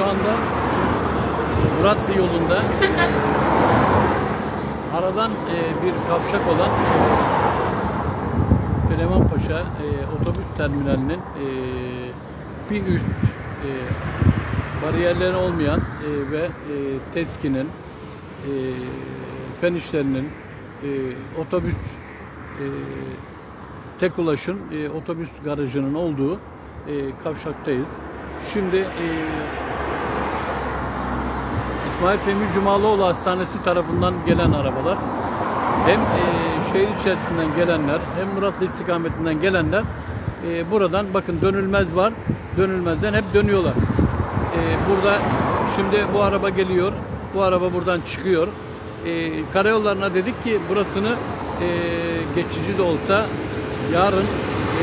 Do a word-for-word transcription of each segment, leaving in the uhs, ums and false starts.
anda Muratlı yolunda aradan e, bir kavşak olan Süleymanpaşa e, otobüs terminalinin e, bir üst e, bariyerleri olmayan e, ve e, TESKİ'nin, e, fen işlerinin, e, otobüs e, tek ulaşın e, otobüs garajının olduğu e, kavşaktayız. Şimdi e, İsmail Fehmi Cumalıoğlu Hastanesi tarafından gelen arabalar, hem e, şehir içerisinden gelenler hem Muratlı istikametinden gelenler e, buradan bakın dönülmez var. Dönülmezden hep dönüyorlar. E, burada şimdi bu araba geliyor. Bu araba buradan çıkıyor. E, karayollarına dedik ki burasını e, geçici de olsa yarın e,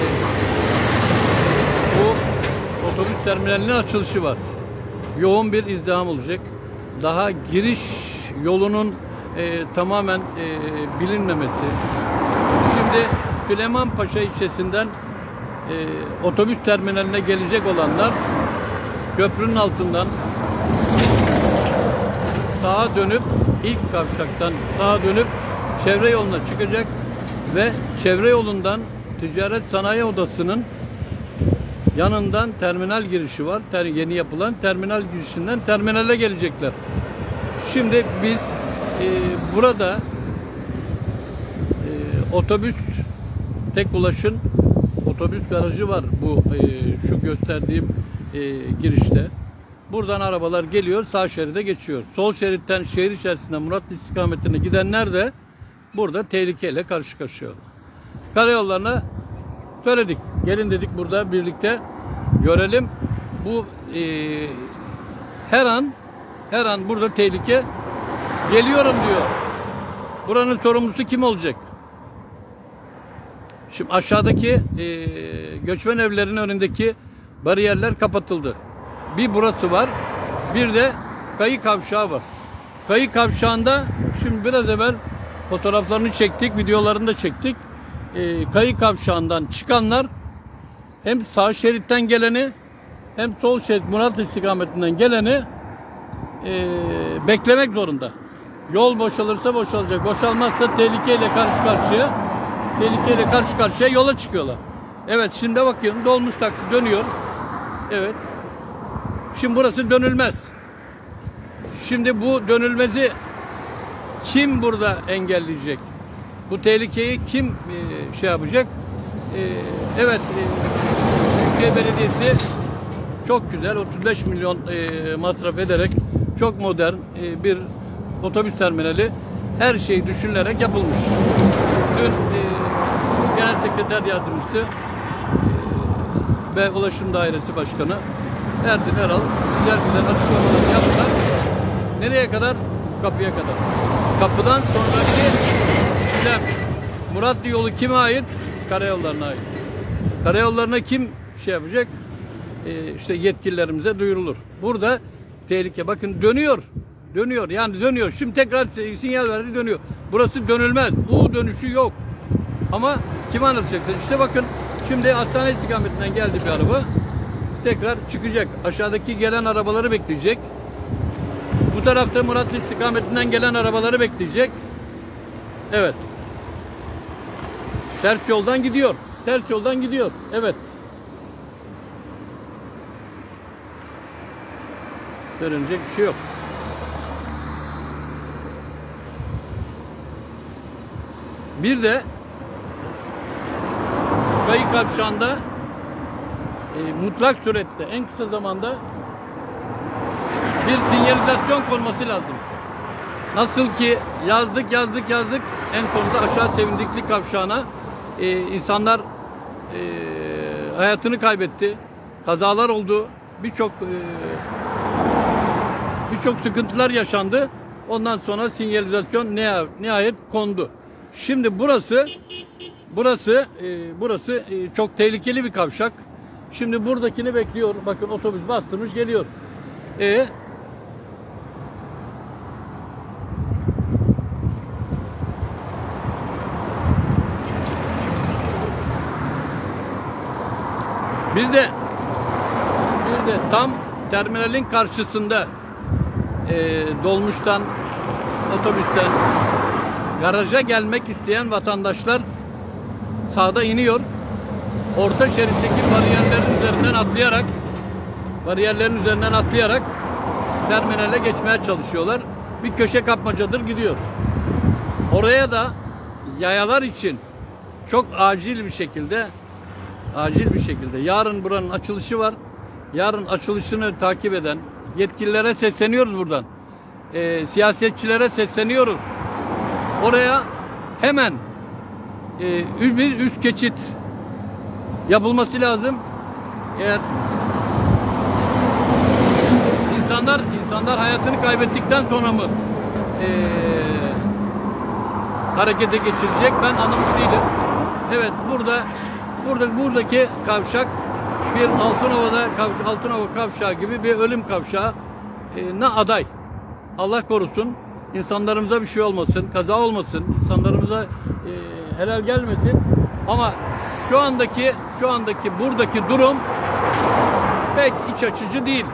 bu otobüs terminalinin açılışı var. Yoğun bir izdiham olacak. Daha giriş yolunun e, tamamen e, bilinmemesi. Şimdi Süleymanpaşa ilçesinden e, otobüs terminaline gelecek olanlar köprünün altından sağa dönüp ilk kavşaktan sağa dönüp çevre yoluna çıkacak ve çevre yolundan Ticaret Sanayi Odası'nın yanından terminal girişi var. Ter, yeni yapılan terminal girişinden terminale gelecekler. Şimdi biz e, burada e, otobüs tek ulaşın otobüs garajı var bu e, şu gösterdiğim e, girişte. Buradan arabalar geliyor, sağ şeride geçiyor. Sol şeritten şehir içerisinde Muratlı istikametine gidenler de burada tehlikeyle karşı karşıya. Karayollarına söyledik. Gelin dedik burada birlikte görelim. Bu e, her an her an burada tehlike geliyorum diyor. Buranın sorumlusu kim olacak? Şimdi aşağıdaki e, göçmen evlerinin önündeki bariyerler kapatıldı. Bir burası var. Bir de Kayı Kavşağı var. Kayı Kavşağı'nda şimdi biraz evvel fotoğraflarını çektik, videolarını da çektik. E, Kayı Kavşağı'ndan çıkanlar hem sağ şeritten geleni hem sol şerit Muratlı istikametinden geleni e, beklemek zorunda. Yol boşalırsa boşalacak. Boşalmazsa tehlikeyle karşı karşıya tehlikeyle karşı karşıya yola çıkıyorlar. Evet, şimdi bakıyorum dolmuş taksi dönüyor. Evet. Şimdi burası dönülmez. Şimdi bu dönülmezi kim burada engelleyecek? Bu tehlikeyi kim e, şey yapacak? E, evet, e, Büyükşehir Belediyesi çok güzel otuz beş milyon e, masraf ederek çok modern e, bir otobüs terminali, her şey düşünülerek yapılmış. Dün e, Genel Sekreter Yardımcısı e, ve Ulaşım Dairesi Başkanı Erdin Eral güzel güzel açıklamalar yaptılar. Nereye kadar? Kapıya kadar. Kapıdan sonraki işlem Muratlı yolu kime ait? Karayollarına ait. Karayollarına kim şey yapacak? Ee, işte yetkililerimize duyurulur. Burada tehlike. Bakın dönüyor. Dönüyor. Yani dönüyor. Şimdi tekrar sinyal verdi, dönüyor. Burası dönülmez. U dönüşü yok. Ama kime anlatacaksın? İşte bakın şimdi hastane istikametinden geldi bir araba. Tekrar çıkacak. Aşağıdaki gelen arabaları bekleyecek. Bu tarafta Muratlı istikametinden gelen arabaları bekleyecek. Evet. Ters yoldan gidiyor. Ters yoldan gidiyor. Evet. Söylenecek bir şey yok. Bir de Kayı Kavşağı'nda e, mutlak surette en kısa zamanda bir sinyalizasyon konması lazım. Nasıl ki yazdık yazdık yazdık en sonunda aşağı Sevindikli Kavşağı'na e, insanlar e, hayatını kaybetti. Kazalar oldu. Birçok e, birçok sıkıntılar yaşandı. Ondan sonra sinyalizasyon nihayet kondu. Şimdi burası burası e, burası e, çok tehlikeli bir kavşak. Şimdi buradakini bekliyor. Bakın otobüs bastırmış geliyor. E Bir de bir de tam terminalin karşısında e, dolmuştan, otobüsten garaja gelmek isteyen vatandaşlar sağda iniyor. Orta şeritteki bariyerlerin üzerinden atlayarak bariyerlerin üzerinden atlayarak terminale geçmeye çalışıyorlar. Bir köşe kapmacadır gidiyor. Oraya da yayalar için çok acil bir şekilde acil bir şekilde yarın buranın açılışı var. Yarın açılışını takip eden yetkililere sesleniyoruz buradan. E, siyasetçilere sesleniyoruz. Oraya hemen e, bir üst geçit yapılması lazım. Eğer insanlar insanlar hayatını kaybettikten sonra mı e, harekete geçirecek? Ben anlamış değilim. Evet, burada burada buradaki kavşak bir Altınova'da kavş, Altınova kavşağı gibi bir ölüm kavşağı e, ne aday. Allah korusun. İnsanlarımıza bir şey olmasın, kaza olmasın, insanlarımıza e, helal gelmesin. Ama şu andaki şu andaki buradaki durum pek iç açıcı değil.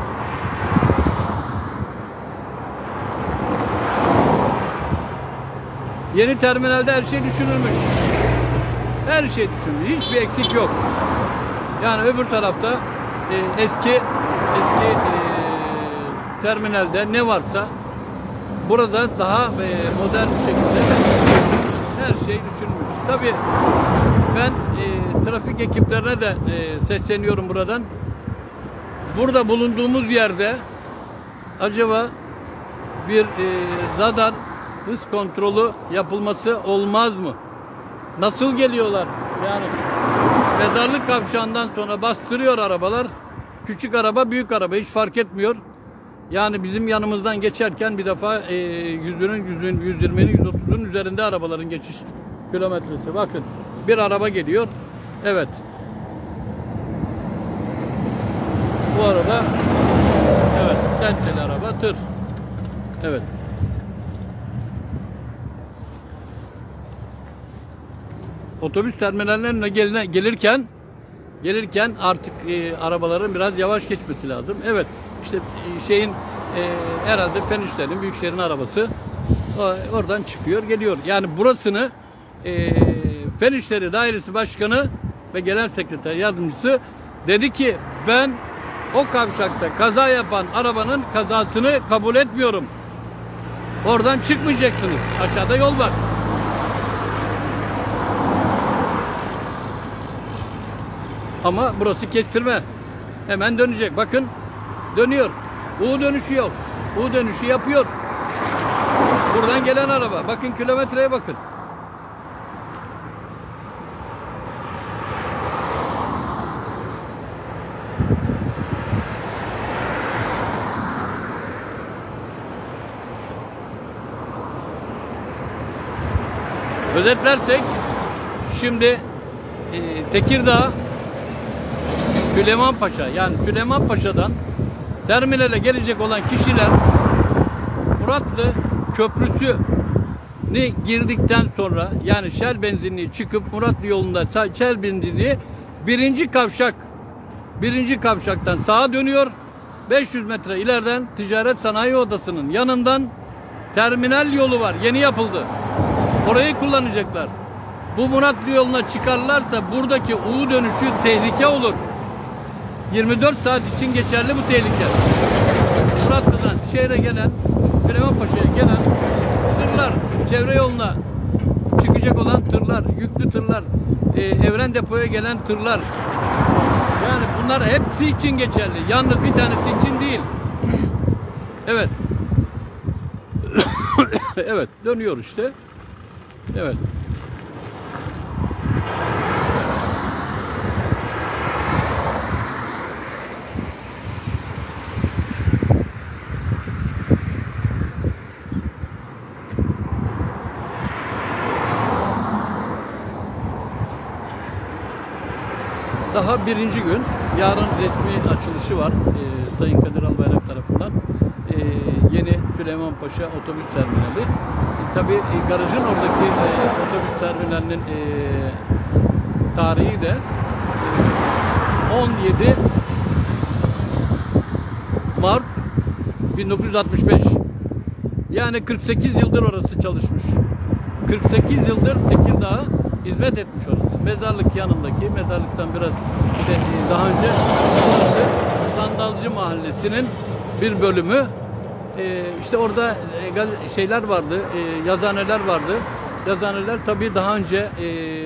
Yeni terminalde her şey düşünülmüş. Her şey düşünülmüş. Hiçbir eksik yok. Yani öbür tarafta e, eski eski e, terminalde ne varsa burada daha e, modern bir şekilde her şey düşünülmüş. Tabii ben e, trafik ekiplerine de e, sesleniyorum buradan. Burada bulunduğumuz yerde acaba bir e, radar hız kontrolü yapılması olmaz mı? Nasıl geliyorlar? Yani mezarlık kavşağından sonra bastırıyor arabalar. Küçük araba, büyük araba hiç fark etmiyor. Yani bizim yanımızdan geçerken bir defa e, yüzünün, yüzün, yüz yirminin, yüz otuzun üzerinde arabaların geçiş kilometresi. Bakın bir araba geliyor. Evet. Bu araba evet, tenteli araba, tır. Evet. Otobüs terminallerine geline, gelirken gelirken artık e, arabaların biraz yavaş geçmesi lazım. Evet, işte e, şeyin e, herhalde Fen İşleri'nin, Büyükşehir'in arabası o, oradan çıkıyor, geliyor. Yani burasını e, Fen İşleri Dairesi Başkanı ve Genel Sekreter Yardımcısı dedi ki ben o kavşakta kaza yapan arabanın kazasını kabul etmiyorum. Oradan çıkmayacaksınız. Aşağıda yol var. Ama burası kestirme. Hemen dönecek. Bakın dönüyor. U dönüşü yok. U dönüşü yapıyor. Buradan gelen araba. Bakın kilometreye bakın. Özetlersek şimdi e, Tekirdağ Süleymanpaşa, yani Süleymanpaşa'dan terminale gelecek olan kişiler Muratlı Köprüsü girdikten sonra, yani Shell benzinliği çıkıp Muratlı yolunda Shell benzinliği birinci kavşak birinci kavşaktan sağa dönüyor. beş yüz metre ileriden Ticaret Sanayi Odası'nın yanından terminal yolu var. Yeni yapıldı. Orayı kullanacaklar. Bu Muratlı yoluna çıkarlarsa buradaki U dönüşü tehlike olur. yirmi dört saat için geçerli bu tehlike. Muratlı'dan şehre gelen, Süleymanpaşa'ya gelen tırlar, çevre yoluna çıkacak olan tırlar, yüklü tırlar, e, Evren Depo'ya gelen tırlar. Yani bunlar hepsi için geçerli. Yalnız bir tanesi için değil. Evet. Evet, dönüyor işte. Evet. Daha birinci gün, yarın resmi açılışı var e, Sayın Kadir Albayrak tarafından. E, yeni Süleymanpaşa otobüs terminali. E, Tabii e, garajın oradaki e, otobüs terminalinin e, tarihi de e, on yedi Mart bin dokuz yüz altmış beş. Yani kırk sekiz yıldır orası çalışmış. kırk sekiz yıldır Tekirdağ'a hizmet etmiş orası. Mezarlık yanındaki, mezarlıktan biraz işte daha önce orası Sandalcı Mahallesi'nin bir bölümü. Ee, işte orada e, şeyler vardı, e, yazıhaneler vardı. Yazıhaneler tabii daha önce e,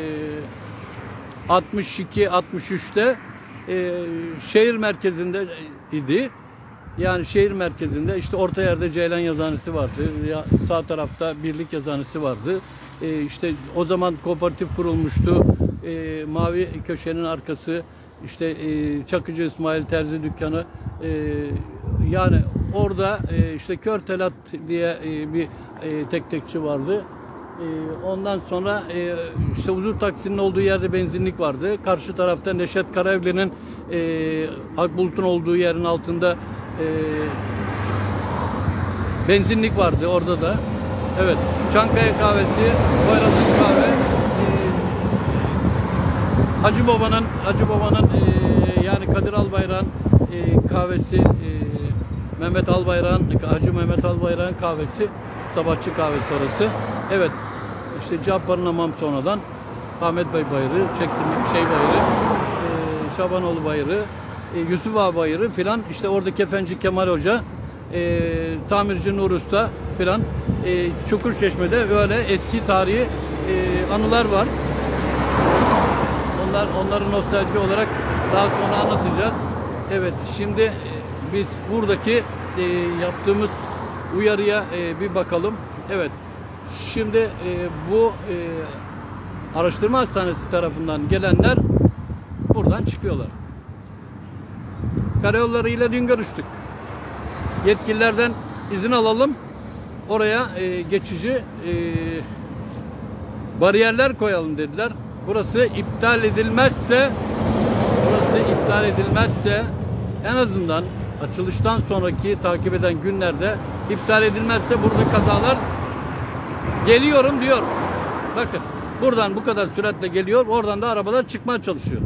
altmış iki altmış üçte e, şehir merkezinde idi. Yani şehir merkezinde işte orta yerde Ceylan Yazıhanesi vardı. Ya, sağ tarafta Birlik Yazıhanesi vardı. E, işte o zaman kooperatif kurulmuştu. E, Mavi Köşe'nin arkası, işte e, Çakıcı İsmail Terzi dükkanı. E, yani orada e, işte Körtelat diye e, bir e, tek tekçi vardı. E, ondan sonra e, işte Huzur Taksi'nin olduğu yerde benzinlik vardı. Karşı tarafta Neşet Karayevli'nin e, Akbulut'un olduğu yerin altında e, benzinlik vardı orada da. Evet. Çankaya kahvesi, Poyraz'ın kahve, e, Hacı Baba'nın Hacı Baba'nın e, yani Kadir Albayrak'ın e, kahvesi, e, Mehmet Albayrak'ın, Hacı Mehmet Albayrak'ın kahvesi, sabahçı kahvesi orası. Evet. İşte Cabbar'ın Hamam sonradan Ahmet Bey Bayırı, Çektirmek şey Bayırı, e, Şabanoğlu Bayırı, e, Yusuf Ağa Bayırı filan, işte orada Kefenci Kemal Hoca, e, Tamirci Nur Usta filan, e, Çukurçeşme'de böyle eski tarihi e, anılar var. Onlar onları nostalji olarak daha sonra anlatacağız. Evet, şimdi e, biz buradaki e, yaptığımız uyarıya e, bir bakalım. Evet. Şimdi e, bu e, araştırma hastanesi tarafından gelenler buradan çıkıyorlar. Karayolları ile dün görüştük. Yetkililerden izin alalım. Oraya e, geçici e, bariyerler koyalım dediler. Burası iptal edilmezse burası iptal edilmezse en azından açılıştan sonraki takip eden günlerde iptal edilmezse burada kazalar geliyorum diyor. Bakın buradan bu kadar süratle geliyor. Oradan da arabalar çıkmaya çalışıyor.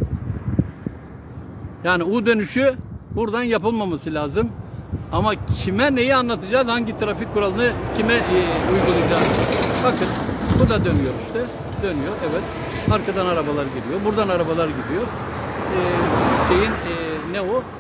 Yani U dönüşü buradan yapılmaması lazım. Ama kime neyi anlatacağız? Hangi trafik kuralını kime e, uygulayacağız? Bakın bu da dönüyor işte. Dönüyor. Evet. Arkadan arabalar gidiyor. Buradan arabalar gidiyor. Ee, şeyin e, ne o?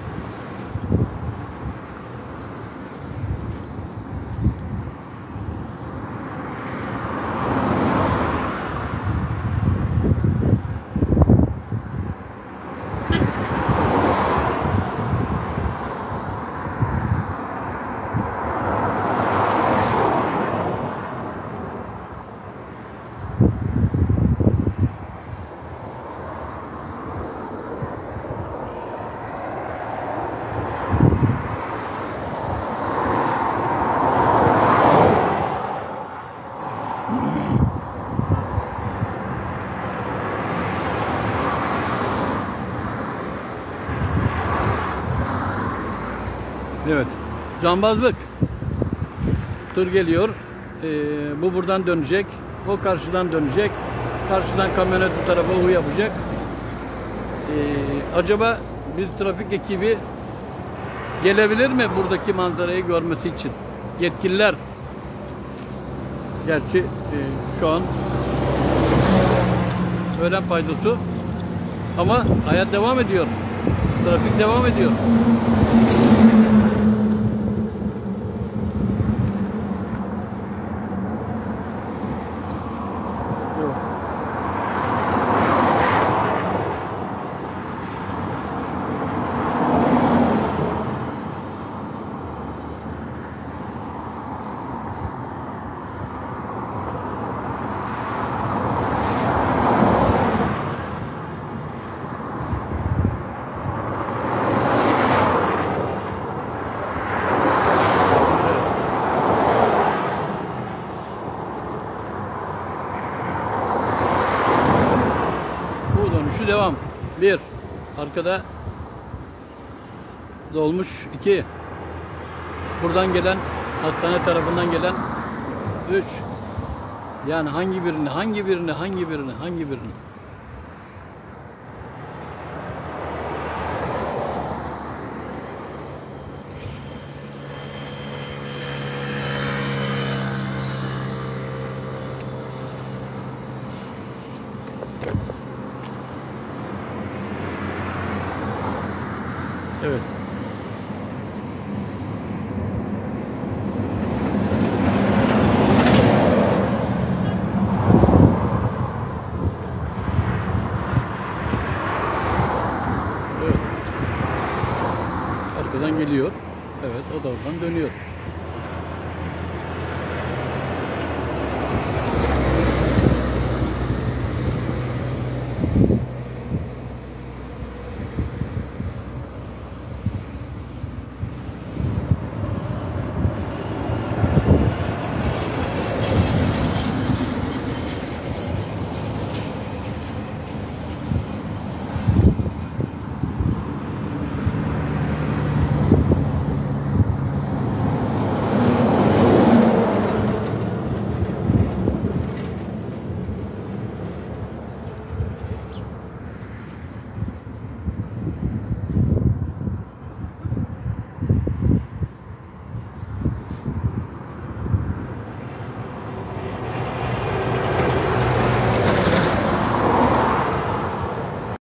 Evet. Cambazlık. Tır geliyor. Ee, bu buradan dönecek. O karşıdan dönecek. Karşıdan kamyonet bu tarafa U yapacak. Ee, acaba bir trafik ekibi gelebilir mi buradaki manzarayı görmesi için? Yetkililer. Gerçi e, şu an öğlen paydosu. Ama hayat devam ediyor. Trafik devam ediyor. Devam. Bir. Arkada dolmuş. İki. Buradan gelen, hastane tarafından gelen. Üç. Yani hangi birini, hangi birini, hangi birini, hangi birini? oradan dönüyor.